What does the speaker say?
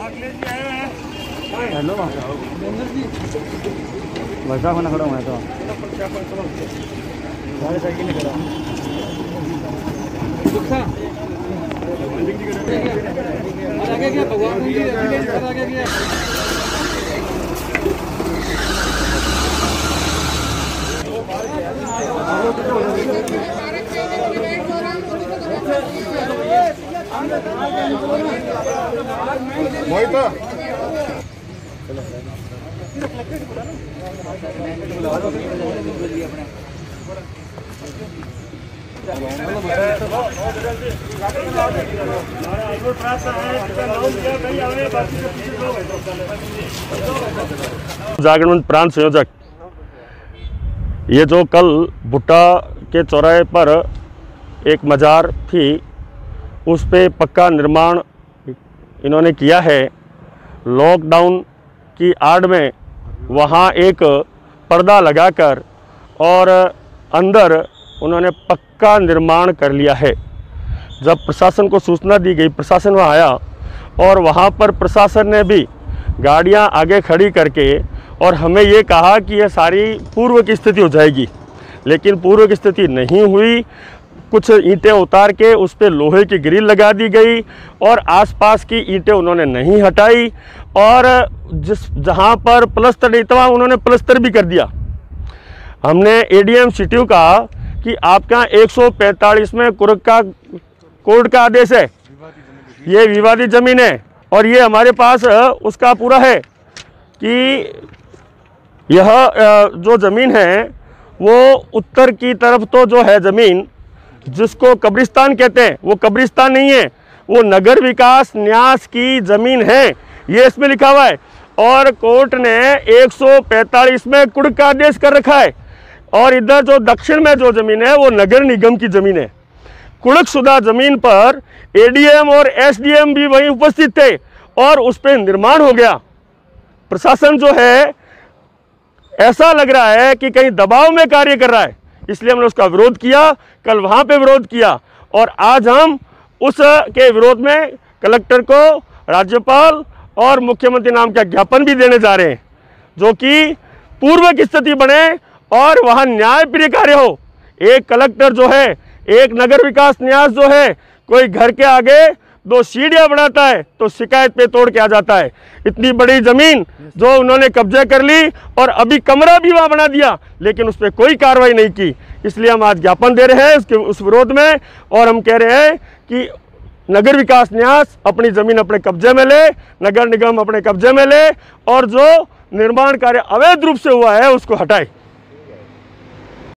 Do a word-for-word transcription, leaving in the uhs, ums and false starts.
Hello वर्षा खाना खड़ा हुआ है तो साइकिल नहीं खड़ा आगे गया भगवान जी आगे गया वही तो जागरण प्राण संयोजक, ये जो कल भुट्टा के चौराहे पर एक मजार थी उस पे पक्का निर्माण इन्होंने किया है। लॉकडाउन की आड़ में वहाँ एक पर्दा लगाकर और अंदर उन्होंने पक्का निर्माण कर लिया है। जब प्रशासन को सूचना दी गई, प्रशासन वहाँ आया और वहाँ पर प्रशासन ने भी गाड़ियाँ आगे खड़ी करके और हमें ये कहा कि यह सारी पूर्व की स्थिति हो जाएगी, लेकिन पूर्व की स्थिति नहीं हुई। कुछ ईंटें उतार के उस पर लोहे की ग्रिल लगा दी गई और आसपास की ईंटें उन्होंने नहीं हटाई और जिस जहां पर प्लस्तर नहीं था उन्होंने प्लस्तर भी कर दिया। हमने एडीएम सिटी का कि आपका एक सौ पैंतालीस में कुर्क का कोर्ट का आदेश है, ये विवादित ज़मीन है और ये हमारे पास उसका पूरा है कि यह जो ज़मीन है वो उत्तर की तरफ तो जो है ज़मीन जिसको कब्रिस्तान कहते हैं वो कब्रिस्तान नहीं है, वो नगर विकास न्यास की ज़मीन है, ये इसमें लिखा हुआ है। और कोर्ट ने एक सौ पैंतालीस में कुर्क का आदेश कर रखा है और इधर जो दक्षिण में जो ज़मीन है वो नगर निगम की ज़मीन है। कुर्क शुदा ज़मीन पर एडीएम और एसडीएम भी वहीं उपस्थित थे और उस पर निर्माण हो गया। प्रशासन जो है ऐसा लग रहा है कि कहीं दबाव में कार्य कर रहा है, इसलिए हमने उसका विरोध किया। कल वहाँ पे विरोध किया और आज हम उस के विरोध में कलेक्टर को राज्यपाल और मुख्यमंत्री नाम का ज्ञापन भी देने जा रहे हैं, जो कि पूर्व की स्थिति बने और वहाँ न्याय प्रिय कार्य हो। एक कलेक्टर जो है, एक नगर विकास न्यास जो है, कोई घर के आगे दो सीढ़ियाँ बनाता है तो शिकायत पे तोड़ के आ जाता है। इतनी बड़ी ज़मीन जो उन्होंने कब्जे कर ली और अभी कमरा भी वहाँ बना दिया, लेकिन उस पर कोई कार्रवाई नहीं की। इसलिए हम आज ज्ञापन दे रहे हैं उसके उस विरोध में और हम कह रहे हैं कि नगर विकास न्यास अपनी ज़मीन अपने कब्जे में ले, नगर निगम अपने कब्जे में ले और जो निर्माण कार्य अवैध रूप से हुआ है उसको हटाए।